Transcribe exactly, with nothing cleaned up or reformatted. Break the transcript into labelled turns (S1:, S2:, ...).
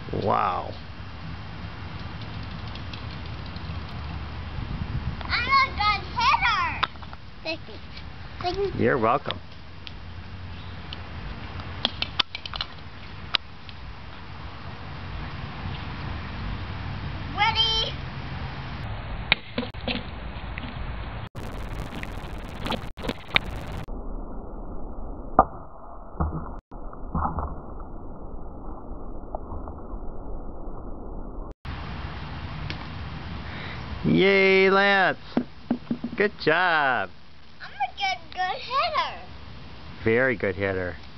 S1: Wow.
S2: I'm a good hitter. Thank you. Thank you.
S1: You're welcome.
S2: Ready?
S1: Yay, Lance. Good job.
S2: I'm a good, good hitter.
S1: Very good hitter.